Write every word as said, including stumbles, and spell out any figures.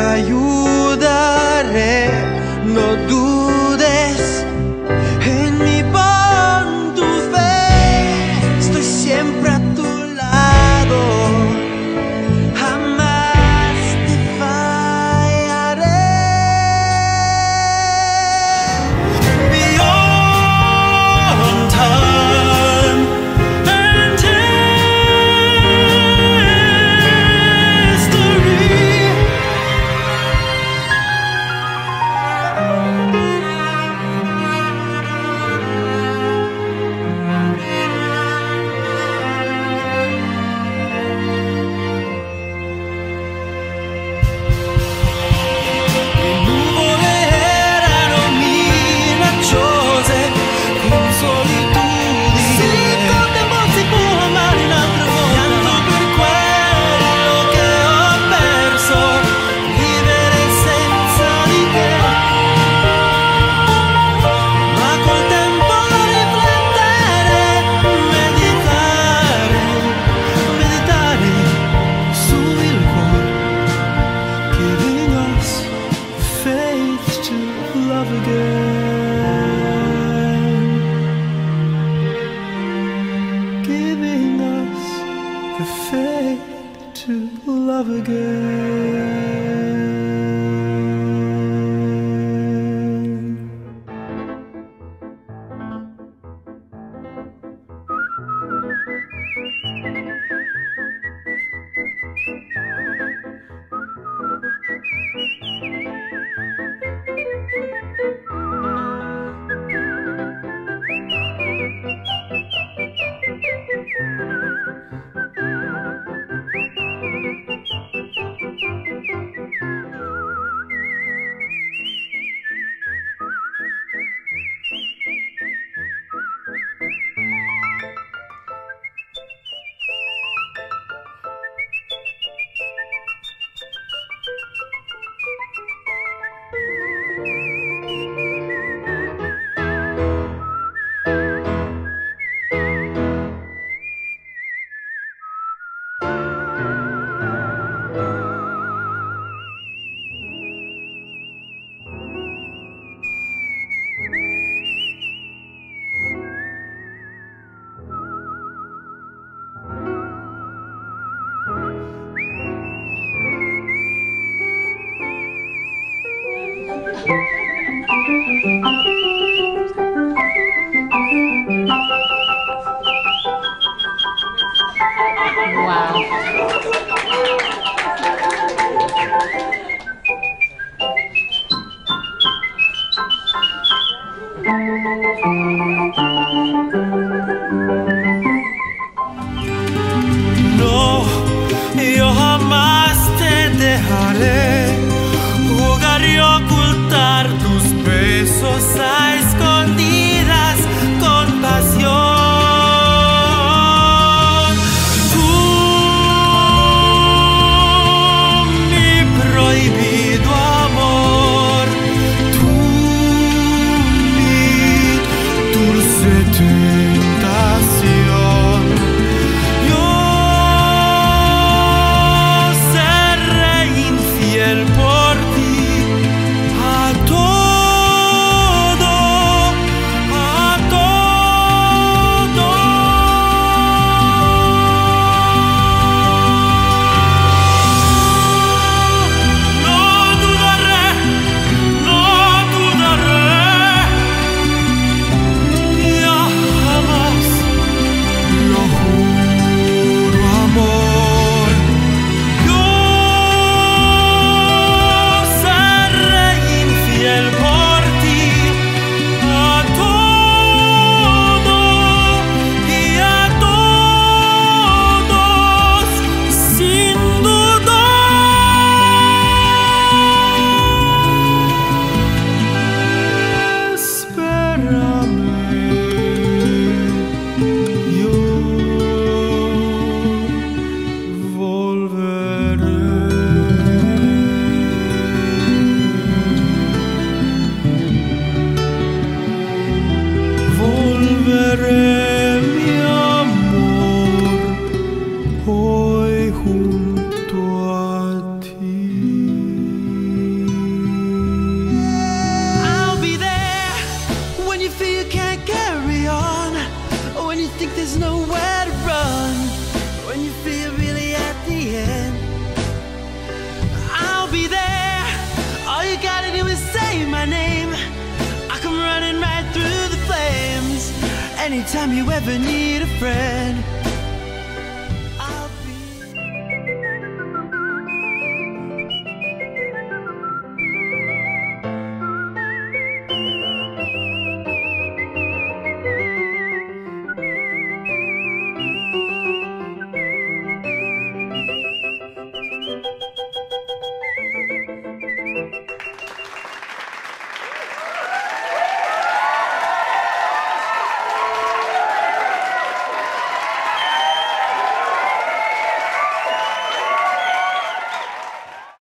ayudaré, no dudes en mí, pon tu fe, estoy siempre a tu lado, jamás te fallaré. Beyond time and history, le nuvole erano minacciose, con solitudine. Sì, con tempo si può amare un altro modo. Pianto per quello che ho perso, vivere senza di te. Ma col tempo riflettere, meditare, meditare sul cuore, giving us faith to love again, giving us the faith to love again. No, yo jamás te dejaré jugar y ocultar tus besos a escondidas con pasión. Tú, mi prohibido amor, tú, mi dulce tentación. Yo seré infiel por ti a todo anytime you ever need a friend.